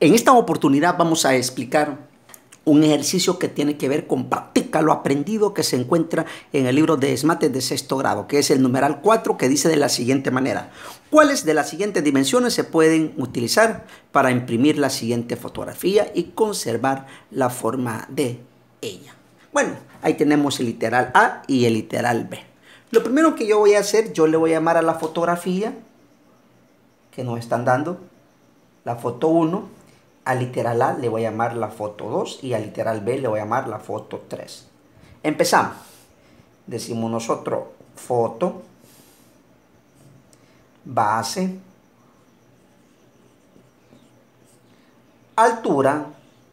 En esta oportunidad vamos a explicar un ejercicio que tiene que ver con practica lo aprendido, que se encuentra en el libro de Esmates de sexto grado, que es el numeral 4, que dice de la siguiente manera: ¿cuáles de las siguientes dimensiones se pueden utilizar para imprimir la siguiente fotografía y conservar la forma de ella? Bueno, ahí tenemos el literal A y el literal B. Lo primero que yo voy a hacer, yo le voy a llamar a la fotografía que nos están dando la foto 1. Al literal A le voy a llamar la foto 2 y al literal B le voy a llamar la foto 3. Empezamos. Decimos nosotros foto, base, altura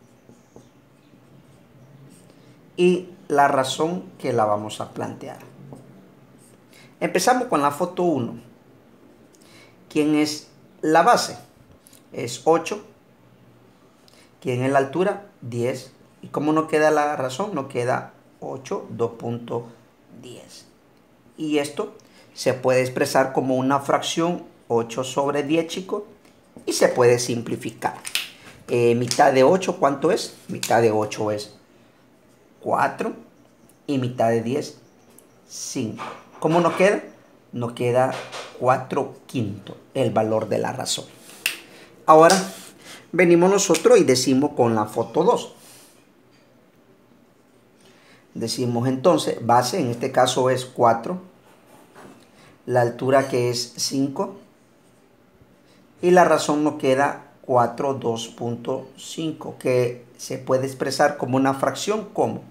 y la razón que la vamos a plantear. Empezamos con la foto 1. ¿Quién es la base? Es 8. ¿Quién es la altura? 10. ¿Y cómo nos queda la razón? Nos queda 8, 2.10. Y esto se puede expresar como una fracción 8 sobre 10, chicos. Y se puede simplificar. Mitad de 8, ¿cuánto es? Mitad de 8 es 4. Y mitad de 10, 5. ¿Cómo nos queda? Nos queda 4/5, el valor de la razón. Ahora venimos nosotros y decimos con la foto 2. Decimos entonces, base, en este caso es 4. La altura que es 5. Y la razón nos queda 4, 2.5, que se puede expresar como una fracción como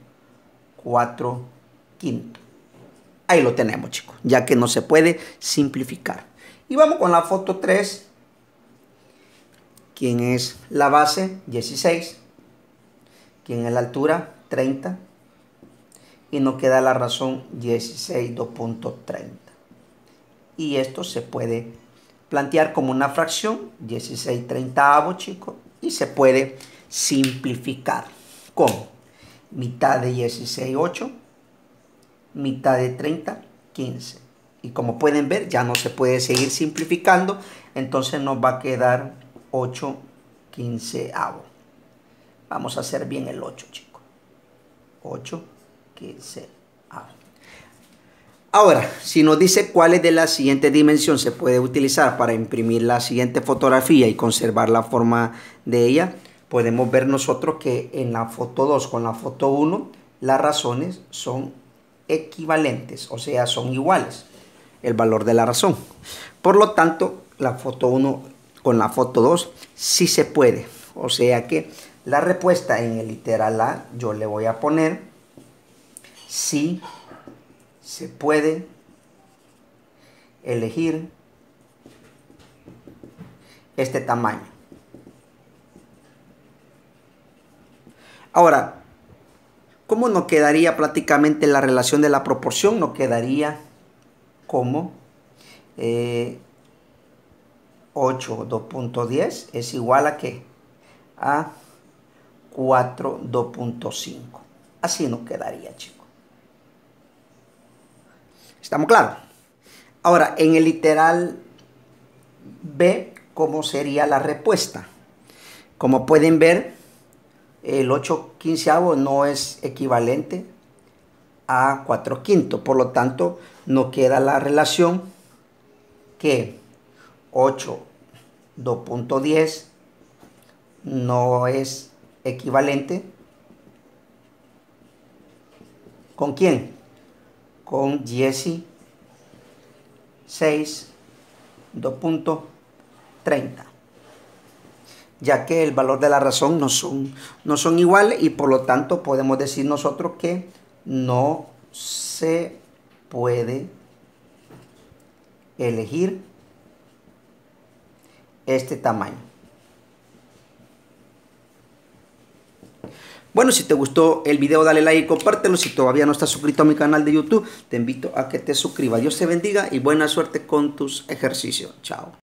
4/5. Ahí lo tenemos, chicos, ya que no se puede simplificar. Y vamos con la foto 3. ¿Quién es la base? 16. ¿Quién es la altura? 30. Y nos queda la razón 16, 2.30. Y esto se puede plantear como una fracción, 16/30, chicos. Y se puede simplificar como mitad de 16, 8. Mitad de 30, 15. Y como pueden ver, ya no se puede seguir simplificando. Entonces nos va a quedar 8/15. Vamos a hacer bien el 8, chicos. 8/15. Ahora, si nos dice cuáles de la siguiente dimensión se puede utilizar para imprimir la siguiente fotografía y conservar la forma de ella, podemos ver nosotros que en la foto 2 con la foto 1, las razones son equivalentes, o sea, son iguales, el valor de la razón. Por lo tanto, la foto 1 con la foto 2 sí se puede. O sea que la respuesta en el literal A yo le voy a poner sí se puede elegir este tamaño. Ahora, ¿cómo nos quedaría prácticamente la relación de la proporción? Nos quedaría como 8, 2.10 es igual a ¿qué? A 4, 2.5. Así nos quedaría, chicos. ¿Estamos claros? Ahora, en el literal B, ¿cómo sería la respuesta? Como pueden ver, el 8/15 no es equivalente a 4/5. Por lo tanto, nos queda la relación que 8, 2.10 no es equivalente. ¿Con quién? Con 16, 2.30. Ya que el valor de la razón no son iguales y por lo tanto podemos decir nosotros que no se puede elegir este tamaño. Bueno, si te gustó el video, dale like y compártelo. Si todavía no estás suscrito a mi canal de YouTube, te invito a que te suscribas. Dios te bendiga y buena suerte con tus ejercicios. Chao.